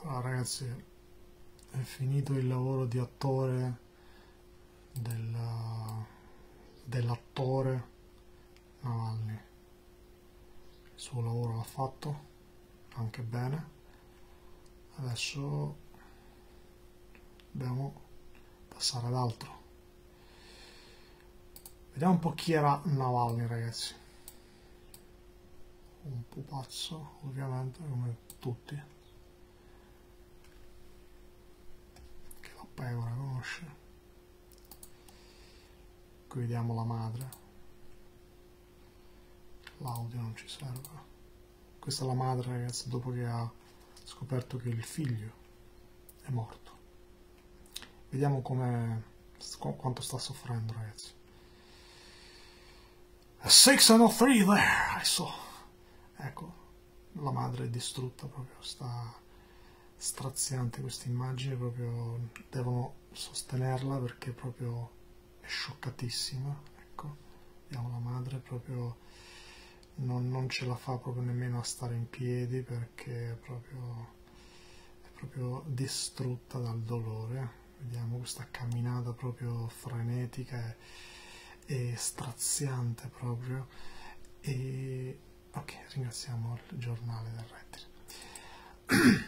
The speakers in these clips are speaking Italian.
Allora ragazzi, è finito il lavoro di attore dell'attore Navalny. Il suo lavoro l'ha fatto anche bene. Adesso dobbiamo passare ad altro. Vediamo un po' chi era Navalny, ragazzi. Un pupazzo, ovviamente, come tutti, che la pecora conosce. Qui vediamo la madre. L'audio non ci serve. Questa è la madre, ragazzi, dopo che ha scoperto che il figlio è morto. Vediamo quanto sta soffrendo, ragazzi. A 603 there, I saw. Ecco, la madre è distrutta, proprio sta straziante questa immagine, proprio devono sostenerla perché proprio è scioccatissima. Ecco, vediamo la madre proprio non ce la fa proprio nemmeno a stare in piedi perché è proprio distrutta dal dolore. Vediamo questa camminata proprio frenetica e straziante proprio. E ok, ringraziamo il giornale del rettile.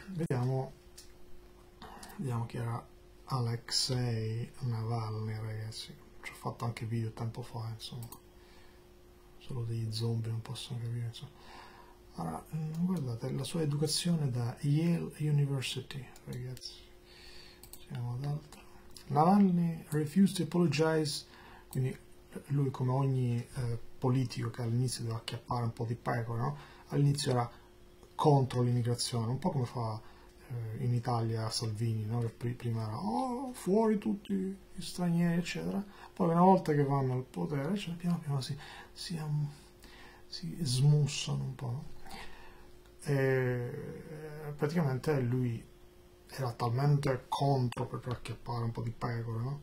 Vediamo chi era Alexei Navalny, ragazzi. Ci ho fatto anche video tempo fa, insomma. Solo degli zombie non possono capire, insomma. Allora, guardate, la sua educazione da Yale University, ragazzi. Siamo ad altro. Navalny refused to apologize, quindi lui, come ogni politico che all'inizio doveva acchiappare un po' di pecore, no? All'inizio era contro l'immigrazione, un po' come fa in Italia Salvini, no? Che prima era fuori tutti gli stranieri, eccetera. Poi una volta che vanno al potere, cioè, piano piano si smussano un po', no? E praticamente lui era talmente contro per acchiappare un po' di pecore, no?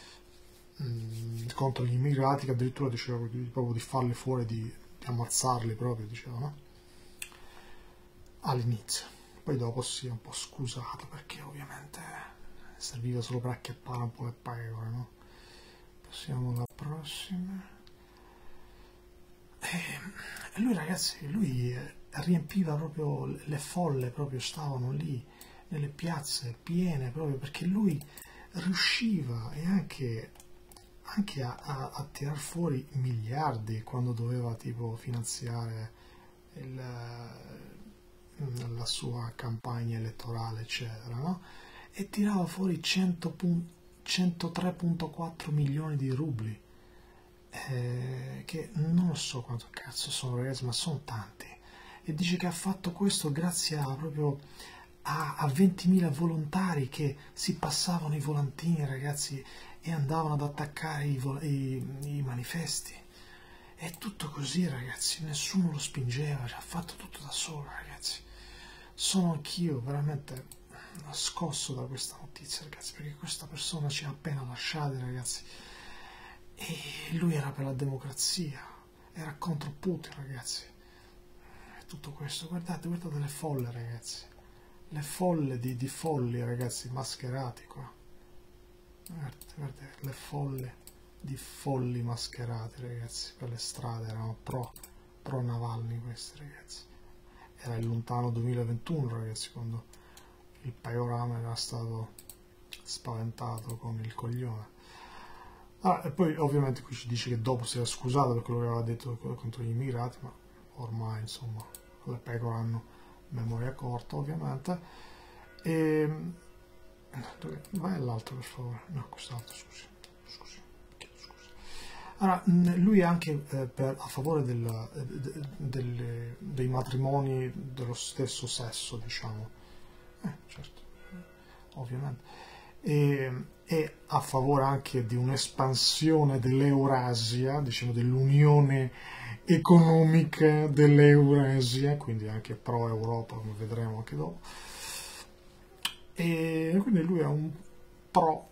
Contro gli immigrati, che addirittura diceva proprio di farli fuori, di ammazzarli proprio, diceva, no? All'inizio. Poi dopo si è un po' scusato perché ovviamente serviva solo per acchiappare un po' le pecore, no? Passiamo alla prossima. E lui, ragazzi, lui riempiva proprio le folle, proprio stavano lì nelle piazze piene proprio perché lui riusciva e anche a tirar fuori miliardi quando doveva tipo finanziare la sua campagna elettorale, eccetera, no? E tirava fuori 103,4 milioni di rubli, che non so quanto cazzo sono, ragazzi, ma sono tanti. E dice che ha fatto questo grazie proprio a 20.000 volontari che si passavano i volantini, ragazzi, e andavano ad attaccare i manifesti. È tutto così, ragazzi, nessuno lo spingeva, ha fatto tutto da solo, ragazzi. Sono anch'io veramente scosso da questa notizia, ragazzi, perché questa persona ci ha appena lasciati, ragazzi, e lui era per la democrazia, era contro Putin, ragazzi. E tutto questo, guardate le folle, ragazzi, le folle di folli, ragazzi, mascherati qua. Guardate, le folle di folli mascherati, ragazzi, per le strade, erano pro Navalny questi, ragazzi. Era il lontano 2021, ragazzi, quando il panorama era stato spaventato con il coglione. E poi ovviamente qui ci dice che dopo si era scusato per quello che aveva detto contro gli immigrati, ma ormai, insomma, le pecore hanno memoria corta, ovviamente. Vai all'altro, per favore. No, quest'altro, scusi. Allora, lui è anche a favore dei matrimoni dello stesso sesso, diciamo. Certo, ovviamente. E a favore anche di un'espansione dell'Eurasia, diciamo dell'Unione Economica dell'Eurasia, quindi anche pro-Europa, come vedremo anche dopo. E quindi lui è un pro.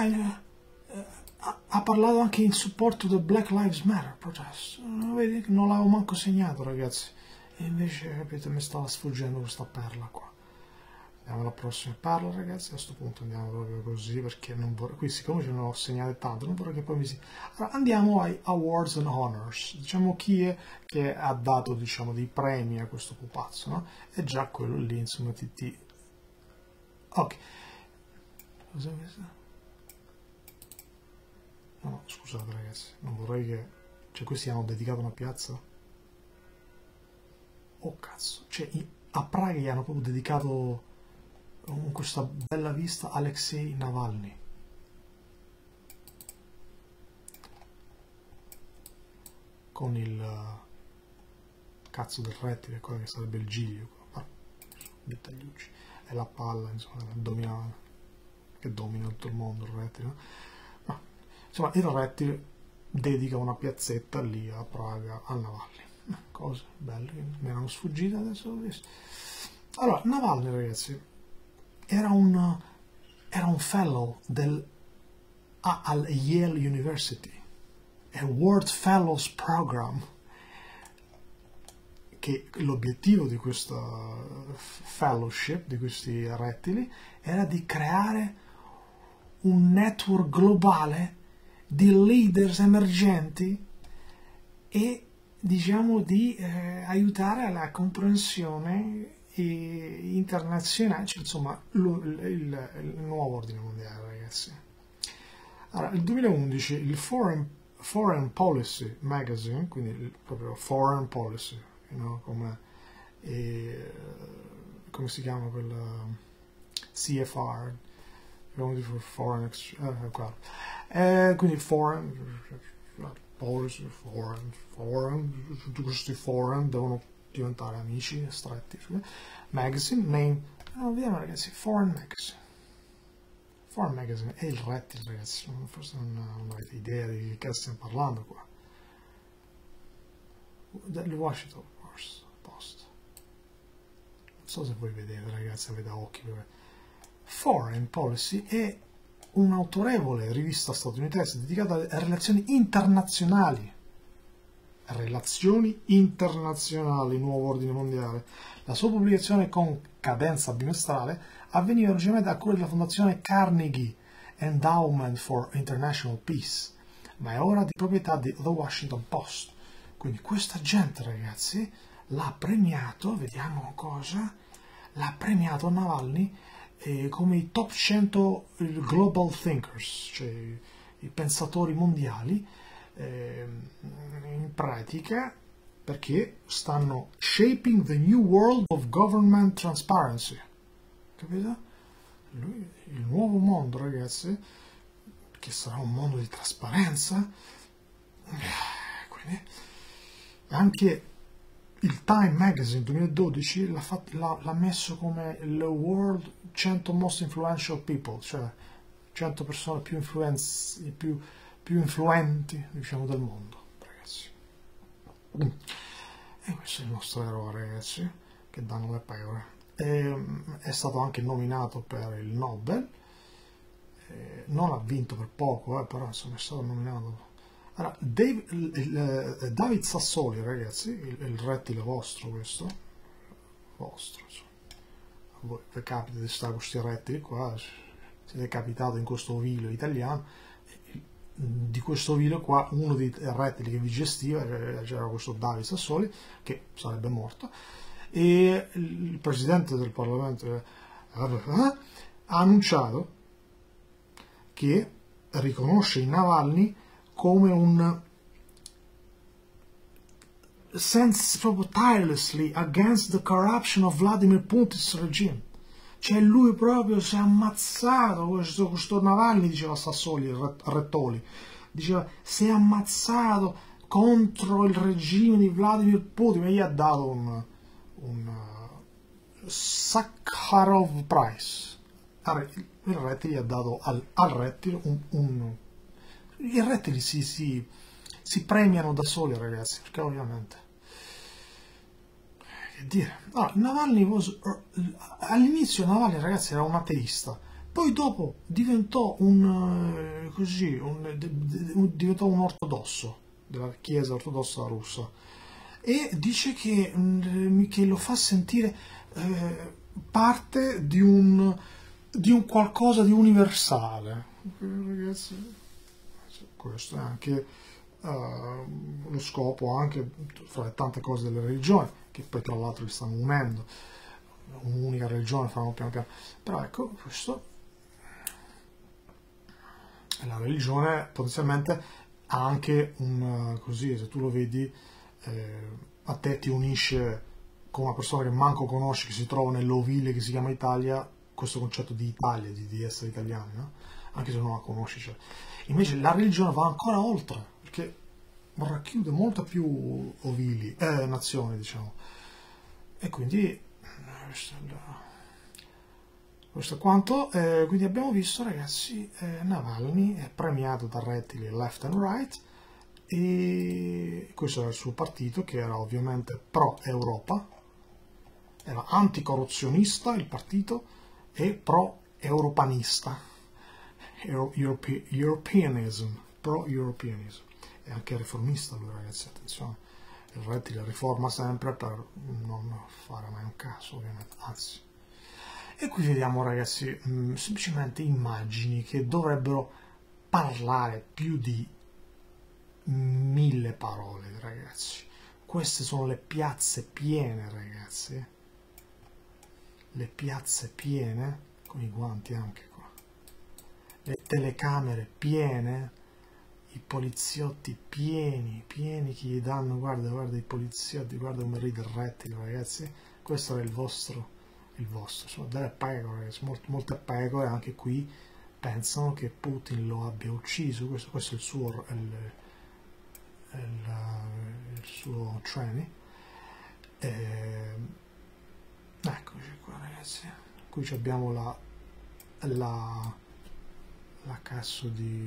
Ha parlato anche in supporto del Black Lives Matter protest. Vedi che non l'avevo manco segnato, ragazzi. E invece, capite, mi stava sfuggendo questa perla qua. Andiamo alla prossima parla, ragazzi. A questo punto andiamo proprio così, perché non vorrei, qui siccome ce ne ho segnate tanto, non vorrei che poi mi si... Allora, andiamo ai Awards and Honors. Diciamo chi è che ha dato, diciamo, dei premi a questo pupazzo, no? È già quello lì, insomma, Ok. Cos'è questo? No, scusate ragazzi, non vorrei che... Cioè, questi hanno dedicato una piazza? Oh cazzo, cioè, a Praga gli hanno proprio dedicato con questa bella vista Alexei Navalny. Con il cazzo del rettile, qua che sarebbe il giglio, dei tagliucci. E la palla, insomma, che domina tutto il mondo, il rettile. No? Ma, insomma, il rettile dedica una piazzetta lì a Praga a Navalny. Cose belle che mi erano sfuggite, adesso l'ho visto. Allora, Navalny, ragazzi, era un fellow al Yale University, è World Fellows Program, che l'obiettivo di questa fellowship, di questi rettili, era di creare un network globale di leaders emergenti e, diciamo, di aiutare alla comprensione internazionale, cioè, insomma, il nuovo ordine mondiale, ragazzi. Allora, nel 2011 il Foreign Policy Magazine, quindi proprio Foreign Policy, no? Come si chiama quel CFR, for Foreign Exchange, quindi Foreign Policy, tutti questi foreign devono diventare amici stretti. Magazine, name, vediamo ragazzi, Foreign Magazine è il rettile, ragazzi, forse non avete idea di che cazzo stiamo parlando qua. Il Washington Post. Non so se voi vedete, ragazzi, avete occhi. Foreign Policy è un'autorevole rivista statunitense dedicata alle relazioni internazionali. Relazioni internazionali, nuovo ordine mondiale. La sua pubblicazione con cadenza bimestrale avveniva originariamente a cura della fondazione Carnegie Endowment for International Peace, ma è ora di proprietà di The Washington Post. Quindi questa gente, ragazzi, l'ha premiato, vediamo cosa, l'ha premiato Navalny come i top 100 global thinkers, cioè i pensatori mondiali, in pratica perché stanno shaping the new world of government transparency, capito? Il nuovo mondo, ragazzi, che sarà un mondo di trasparenza. Quindi anche il Time Magazine 2012 l'ha messo come il World 100 Most Influential People, cioè 100 persone più influenti, diciamo, del mondo, ragazzi. E questo è il nostro eroe, ragazzi, che danno le pecore. È stato anche nominato per il Nobel, non ha vinto per poco, però insomma è stato nominato. Allora, David Sassoli, ragazzi, il rettile vostro, questo, vostro, insomma. A voi vi capita di stare con questi rettili qua, siete capitato in questo ovile italiano, di questo ovile qua, uno dei rettili che vi gestiva, c'era questo David Sassoli, che sarebbe morto, e il presidente del Parlamento ha annunciato che riconosce i Navalny come un sense proprio tirelessly against the corruption of Vladimir Putin's regime. Cioè lui proprio si è ammazzato, questo Navalny, diceva Sassoli, Rettoli, diceva si è ammazzato contro il regime di Vladimir Putin, e gli ha dato un Sakharov Prize. Il rettile gli ha dato al rettile i rettili si premiano da soli, ragazzi, perché ovviamente, che dire, Navalny all'inizio Navalny, ragazzi, era un ateista, poi dopo diventò diventò un ortodosso della Chiesa ortodossa russa, e dice che lo fa sentire parte di un qualcosa di universale. Ragazzi, questo è anche lo scopo, anche fra le tante cose delle religioni, che poi tra l'altro li stanno unendo, un'unica religione faranno piano piano. Però ecco, questo è la religione, potenzialmente ha anche un, così, se tu lo vedi, a te ti unisce con una persona che manco conosci, che si trova nell'ovile che si chiama Italia, questo concetto di Italia, di essere italiani, no? Anche se non la conosci. Cioè. Invece la religione va ancora oltre, perché racchiude molte più ovili, nazioni, diciamo. E quindi questo è quanto. Quindi abbiamo visto, ragazzi, Navalny è premiato da rettili left and right, e questo era il suo partito, che era ovviamente pro-Europa, era anticorruzionista il partito e pro-europanista, Europeanism, pro-Europeanism, e anche riformista lui, ragazzi, attenzione, il rettile riforma sempre per non fare mai un caso, ovviamente, anzi. E qui vediamo, ragazzi, semplicemente immagini che dovrebbero parlare più di 1000 parole, ragazzi. Queste sono le piazze piene, ragazzi. Le piazze piene, con i guanti anche qua. Le telecamere piene, i poliziotti pieni, pieni che gli danno, guarda, guarda i poliziotti, guarda come ride il rettile, ragazzi. Questo era il vostro, sono delle pecore, ragazzi, molte pecore anche qui pensano che Putin lo abbia ucciso, questo è il suo... il suo training. Eccoci qua, ragazzi, qui abbiamo la cazzo di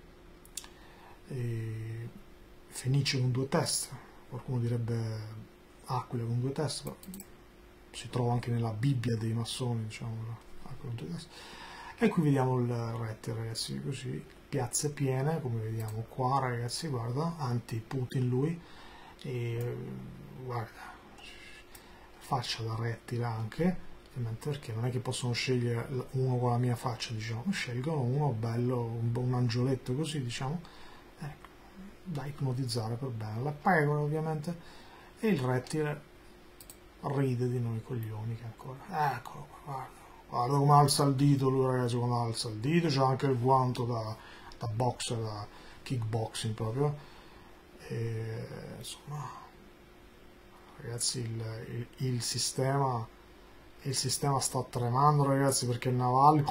fenice con due teste, qualcuno direbbe aquila con due teste, però si trova anche nella Bibbia dei massoni, diciamo, aquila con due teste. E qui vediamo il rettile, ragazzi, così, piazze piene, come vediamo qua, ragazzi, guarda, anti-Putin lui, e guarda, faccia da rettile anche, perché non è che possono scegliere uno con la mia faccia, diciamo, scelgono uno bello, un angioletto così, diciamo, ecco, da ipnotizzare per bene, la pecore ovviamente, e il rettile ride di noi coglioni che ancora, eccolo qua, guarda. Guarda come alza il dito lui, ragazzi, quando alza il dito, c'è anche il guanto da boxer, da kickboxing proprio, e, insomma, ragazzi, il sistema sta tremando, ragazzi, perché il Navalny...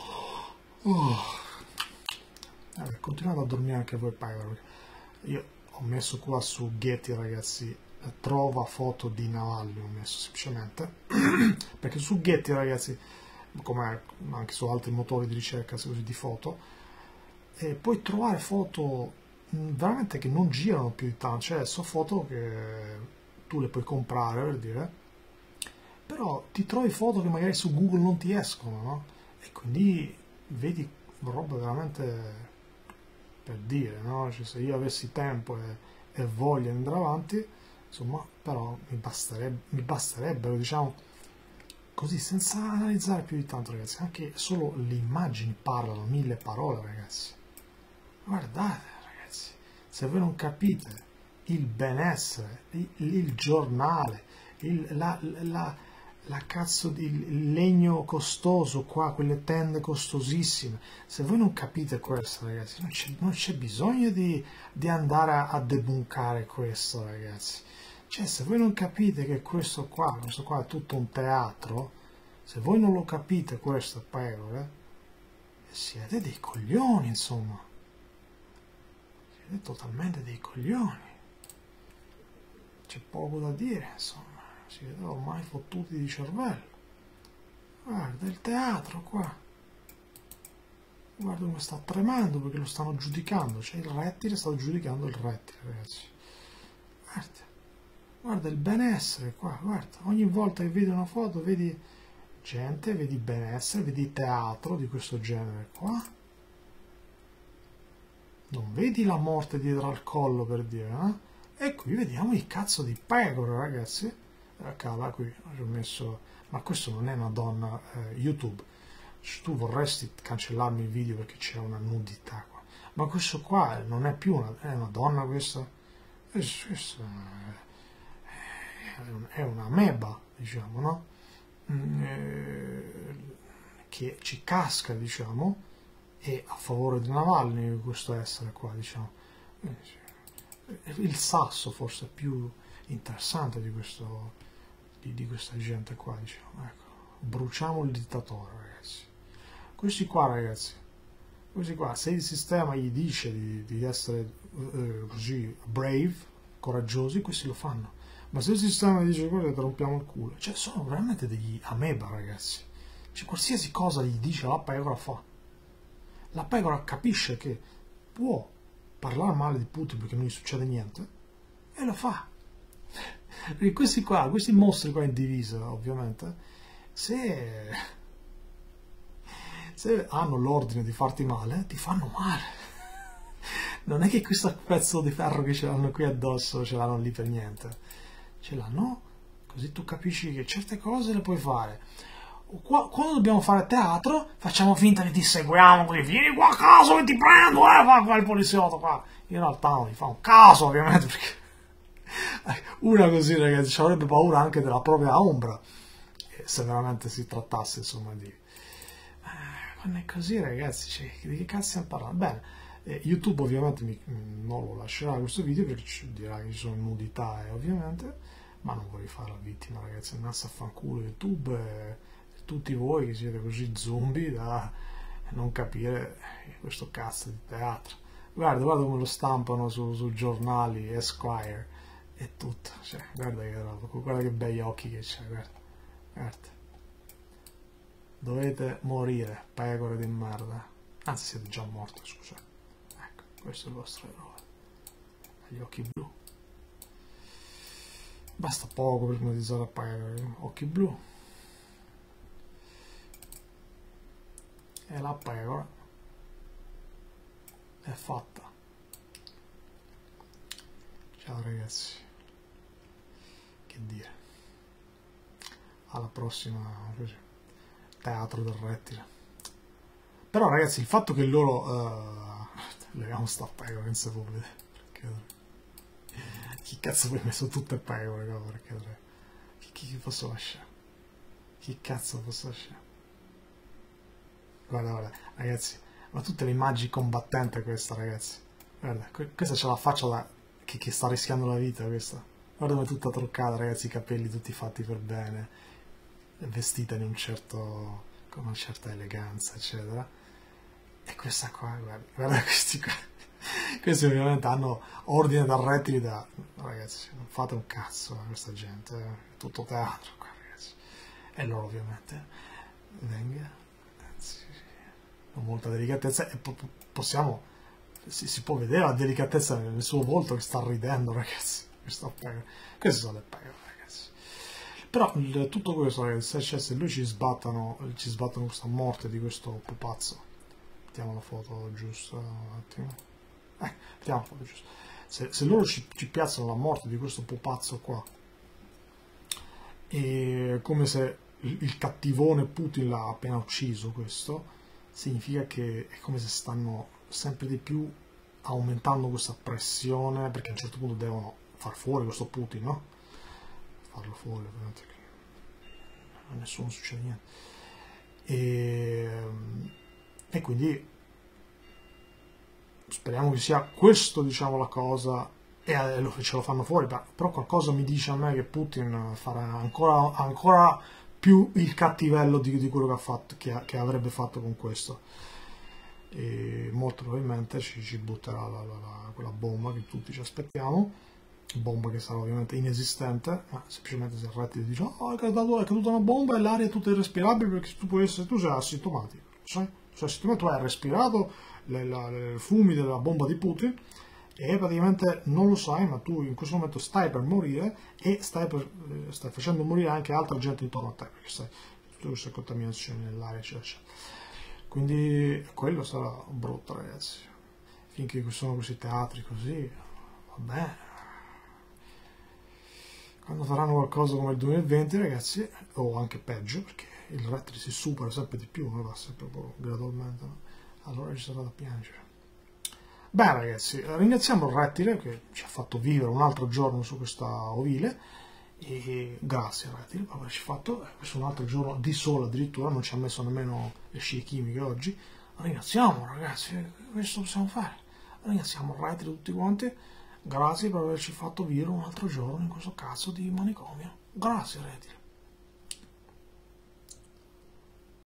continuate a dormire anche voi, pecore. Io ho messo qua su Getty, ragazzi, trova foto di Navalny, ho messo semplicemente, perché su Getty, ragazzi, come anche su altri motori di ricerca così di foto, e puoi trovare foto veramente che non girano più di tanto, cioè sono foto che tu le puoi comprare, per dire, però ti trovi foto che magari su Google non ti escono, no? E quindi vedi roba veramente, per dire, no? Cioè, se io avessi tempo e voglia di andare avanti, insomma, però mi basterebbero, diciamo, così, senza analizzare più di tanto, ragazzi. Anche solo le immagini parlano 1000 parole, ragazzi. Guardate, ragazzi, se voi non capite il benessere, il giornale, la cazzo di legno costoso qua, quelle tende costosissime, se voi non capite questo, ragazzi, non c'è bisogno di andare a debunkare questo, ragazzi. Cioè, se voi non capite che questo qua è tutto un teatro, se voi non lo capite questo, pecore, siete dei coglioni, insomma. Siete totalmente dei coglioni. C'è poco da dire, insomma. Siete ormai fottuti di cervello. Guarda il teatro qua. Guarda come sta tremando perché lo stanno giudicando. Cioè il rettile sta giudicando il rettile, ragazzi. Guarda. Guarda il benessere qua, guarda, ogni volta che vedi una foto vedi gente, vedi benessere, vedi teatro di questo genere qua. Non vedi la morte dietro al collo, per dire, eh? E qui vediamo il cazzo di pecore, ragazzi. Cala, qui ho messo ma questo non è una donna, YouTube, tu vorresti cancellarmi il video perché c'è una nudità qua, ma questo qua non è più è una donna, questa questo è una meba, diciamo, no? Che ci casca, diciamo, e a favore di Navalny questo essere qua, diciamo. Il sasso forse più interessante di questo, di questa gente qua, diciamo. Ecco, bruciamo il dittatore, ragazzi. Questi qua, ragazzi, questi qua, se il sistema gli dice di essere così brave, coraggiosi, questi lo fanno. Ma se il sistema gli dice quello, rompiamo il culo. Cioè, sono veramente degli ameba, ragazzi. Cioè, qualsiasi cosa gli dice la pecora fa. La pecora capisce che può parlare male di Putin perché non gli succede niente e lo fa. Perché questi qua, questi mostri qua in divisa, ovviamente, se hanno l'ordine di farti male, ti fanno male. Non è che questo pezzo di ferro che ce l'hanno qui addosso ce l'hanno lì per niente. Ce l'hanno così tu capisci che certe cose le puoi fare. Quando dobbiamo fare teatro, facciamo finta che ti seguiamo, così, vieni qua a caso che ti prendo, fa qua il poliziotto qua. In realtà non gli fa un caso, ovviamente, perché una così, ragazzi, ci avrebbe paura anche della propria ombra, se veramente si trattasse, insomma, di... non è così, ragazzi, cioè, di che cazzo stiamo parlando? Bene, YouTube ovviamente non lo lascerà questo video perché ci dirà che ci sono nudità, ovviamente, ma non vorrei fare la vittima, ragazzi, andate a fanculo YouTube tutti voi che siete così zombie da non capire questo cazzo di teatro. Guarda come lo stampano su giornali, Esquire e tutto, cioè, guarda che bei occhi che c'è, guarda. Dovete morire, pecore di merda. Anzi, siete già morti, scusate. Ecco, questo è il vostro eroe. Gli occhi blu. Basta poco per modizzare a pecore, occhi blu. E la pecora è fatta. Ciao ragazzi, che dire, alla prossima, così, teatro del rettile. Però ragazzi, il fatto che loro leviamo sta pecora non si può vedere, perché chi cazzo poi messo tutte pecore, no? Perché chi posso lasciare? Chi cazzo posso lasciare? Guarda, ragazzi, ma tutte le immagini combattente questa, ragazzi. Guarda, questa c'è la faccia che sta rischiando la vita, questa. Guarda come è tutta truccata, ragazzi, i capelli tutti fatti per bene, vestita con una certa eleganza, eccetera. E questa qua, guarda questi qua. Questi ovviamente hanno ordine da rettili da... Ragazzi, non fate un cazzo a questa gente, è tutto teatro qua, ragazzi. E loro ovviamente, venga... con molta delicatezza e si può vedere la delicatezza nel suo volto che sta ridendo, ragazzi. Queste sono le pecore, ragazzi. Però tutto questo, ragazzi, se lui ci sbattano questa morte di questo pupazzo. Mettiamo la foto giusta un attimo. Mettiamo la foto giusta. Se loro ci piazzano la morte di questo pupazzo qua, è come se il cattivone Putin l'ha appena ucciso, questo significa che è come se stanno sempre di più aumentando questa pressione, perché a un certo punto devono far fuori questo Putin, no? Farlo fuori, ovviamente, a nessuno succede niente. E quindi speriamo che sia questo, diciamo, la cosa, e ce lo fanno fuori, però qualcosa mi dice a me che Putin farà ancora più il cattivello di quello che ha fatto, che avrebbe fatto con questo, e molto probabilmente ci butterà quella bomba che tutti ci aspettiamo, bomba che sarà ovviamente inesistente, ma semplicemente se il rettile dice è caduta una bomba e l'aria è tutta irrespirabile perché tu sei asintomatico, sai? Tu sei asintomatico, tu hai respirato i fumi della bomba di Putin e praticamente non lo sai, ma tu in questo momento stai per morire e stai facendo morire anche altra gente intorno a te, perché sai tutte queste contaminazioni nell'aria, eccetera. Quindi quello sarà brutto, ragazzi. Finché ci sono questi teatri così, vabbè, Quando faranno qualcosa come il 2020, ragazzi, o anche peggio, perché il rettile si supera sempre di più, va sempre gradualmente, no? Allora ci sarà da piangere. Beh, ragazzi, ringraziamo il rettile che ci ha fatto vivere un altro giorno su questa ovile, e grazie al rettile per averci fatto questo un altro giorno di sole, addirittura non ci ha messo nemmeno le scie chimiche oggi. Ringraziamo, ragazzi, questo possiamo fare. Ringraziamo il rettile tutti quanti. Grazie per averci fatto vivere un altro giorno in questo cazzo di manicomio. Grazie, rettile.